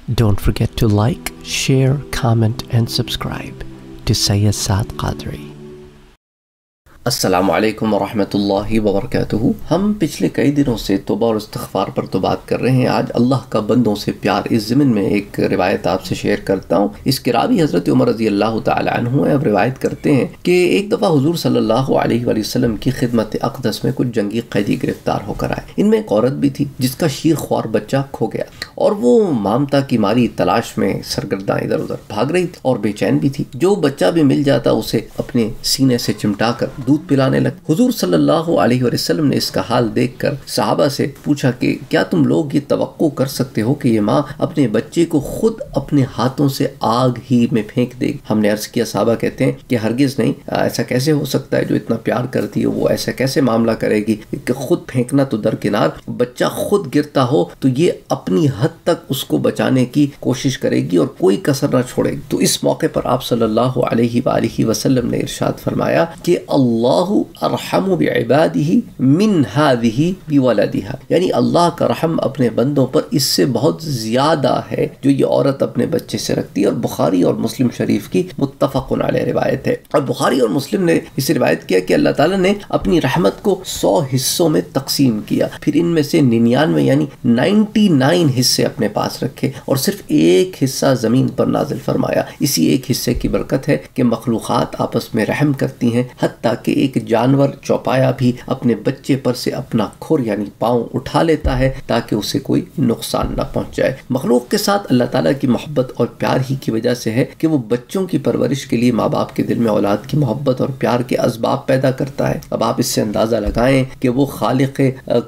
Don't forget to like, share, comment and subscribe to Sayyid Saad Qadri. السلام علیکم ورحمۃ اللہ وبرکاتہ۔ ہم پچھلے کئی دنوں سے توبہ اور استغفار پر تو بات کر رہے ہیں۔ آج اللہ کا بندوں سے پیار اس ضمن میں ایک روایت آپ سے شیئر کرتا ہوں۔ اس کے راوی حضرت عمر رضی اللہ تعالی عنہ ہیں۔ اب روایت کرتے ہیں کہ ایک دفعہ حضور صلی اللہ علیہ وآلہ وسلم کی خدمت اقدس میں کچھ جنگی قیدی گرفتار ہو کر آئے۔ ان میں ایک عورت بھی تھی جس کا شیر خوار بچہ کھو گیا اور وہ مامتا کی ماری تلاش میں سرگرداں ادھر ادھر بھاگ رہی تھی اور بے چین بھی تھی۔ جو بچہ بھی مل جاتا اسے اپنے سینے سے چمٹا کر دودھ پلانے لگے۔ حضور صلی اللہ علیہ وسلم نے اس کا حال دیکھ کر صحابہ سے پوچھا کہ کیا تم لوگ یہ توقع کر سکتے ہو کہ یہ ماں اپنے بچے کو خود اپنے ہاتھوں سے آگ ہی میں پھینک دے گی؟ ہم نے عرض کیا، صحابہ کہتے ہیں کہ ہرگز نہیں، ایسا کیسے ہو سکتا ہے؟ جو اتنا پیار کرتی ہے وہ ایسا کیسے معاملہ کرے گی کہ خود پھینکنا تو درکنار، بچہ خود گرتا ہو تو یہ اپنی حد تک اس کو بچانے کی کوشش کرے گی اور کوئی کسر نہ چھوڑے گی۔ تو اس موقع پر آپ صلی اللہ علیہ وآلہ وسلم نے ارشاد فرمایا کہ اللہ ارحم بعبادہ من هذه بولدها، یعنی اللہ کا رحم اپنے بندوں پر اس سے بہت زیادہ ہے جو یہ عورت اپنے بچے سے رکھتی ہے۔ اور بخاری اور مسلم شریف کی متفق علیہ روایت ہے۔ اور بخاری اور مسلم نے اسے روایت کیا کہ اللہ تعالیٰ نے اپنی رحمت کو 100 حصوں میں تقسیم کیا، پھر ان میں سے 99 یعنی 99 حصے اپنے پاس رکھے اور صرف ایک حصہ زمین پر نازل فرمایا۔ اسی ایک حصے کی برکت ہے کہ مخلوقات آپس میں رحم کرتی ہیں، حتیٰ کہ ایک جانور چوپایا بھی اپنے بچے پر سے اپنا کھر یعنی پاؤں اٹھا لیتا ہے تاکہ اسے کوئی نقصان نہ پہنچائے۔ مخلوق کے ساتھ اللہ تعالیٰ کی محبت اور پیار ہی کی وجہ سے ہے کہ وہ بچوں کی پرورش کے لیے ماں باپ کے دل میں اولاد کی محبت اور پیار کے اسباب پیدا کرتا ہے۔ اب آپ اس سے اندازہ لگائیں کہ وہ خالق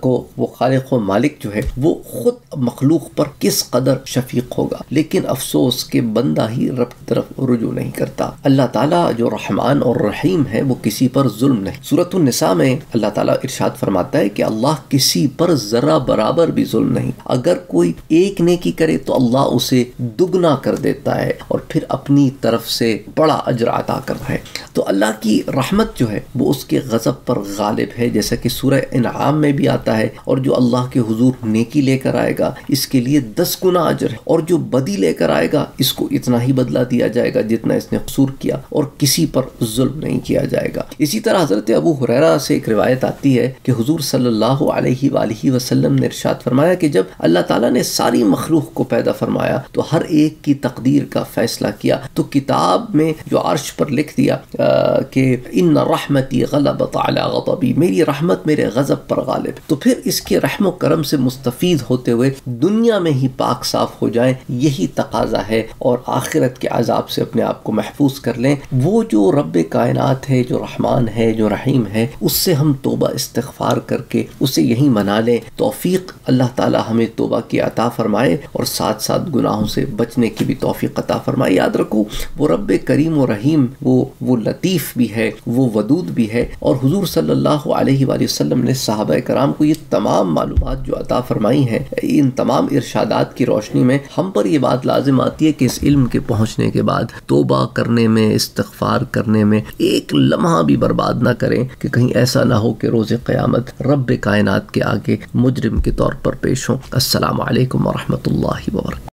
و مالک جو ہے وہ خود مخلوق پر کس قدر شفیق ہوگا، لیکن افسوس کہ بندہ ہی رب کی طرف رجوع نہیں کرتا۔ اللہ تعالیٰ جو رحمان اور رحیم ہے وہ کسی پر ظلم نہیں۔ سورۃ النساء میں اللہ تعالیٰ ارشاد فرماتا ہے کہ اللہ کسی پر ذرہ برابر بھی ظلم نہیں، اگر کوئی ایک نیکی کرے تو اللہ اسے دگنا کر دیتا ہے اور پھر اپنی طرف سے بڑا اجر عطا کرتا ہے۔ تو اللہ کی رحمت جو ہے وہ اس کے غضب پر غالب ہے، جیسا کہ سورہ انعام میں بھی آتا ہے، اور جو اللہ کے حضور نیکی لے کر آئے گا اس کے لیے 10 گنا اجر ہے، اور جو بدی لے کر آئے گا اس کو اتنا ہی بدلہ دیا جائے گا جتنا اس نے قصور کیا، اور کسی پر ظلم نہیں کیا جائے گا۔ اسی طرح حضرت ابو ہریرہ سے ایک روایت آتی ہے کہ حضور صلی اللہ علیہ وآلہ وسلم نے ارشاد فرمایا کہ جب اللہ تعالیٰ نے ساری مخلوق کو پیدا فرمایا تو ہر ایک کی تقدیر کا فیصلہ کیا، تو کتاب میں جو عرش پر لکھ دیا کہ ان رحمتی غلبت علی غضبی، میری رحمت میرے غضب پر غالب۔ تو پھر اس کے رحم و کرم سے مستفید ہوتے ہوئے دنیا میں ہی پاک صاف ہو جائیں، یہی تقاضا ہے، اور آخرت کے عذاب سے اپنے آپ کو محفوظ کر لیں۔ وہ جو رب کائنات ہے، جو رحمان ہے، جو رحیم ہے، اس سے ہم توبہ استغفار کر کے اسے یہی منا لیں۔ توفیق اللہ تعالی ہمیں توبہ کی عطا فرمائے اور ساتھ ساتھ گناہوں سے بچنے کی بھی توفیق عطا فرمائے۔ یاد رکھو وہ رب کریم و رحیم، وہ لطیف بھی ہے، وہ ودود بھی ہے، اور حضور صلی اللہ علیہ وآلہ وسلم نے صحابہ کرام کو یہ تمام معلومات جو عطا فرمائی ہیں، ان تمام ارشادات کی روشنی میں ہم پر یہ بات لازم آتی ہے کہ اس علم کے پہنچنے کے بعد توبہ کرنے میں، استغفار کرنے میں ایک لمحہ بھی برباد نہ کریں کہ کہیں ایسا نہ ہو کہ روز قیامت رب کائنات کے آگے مجرم کے طور پر پیش ہوں۔ السلام علیکم ورحمۃ اللہ وبرکاتہ۔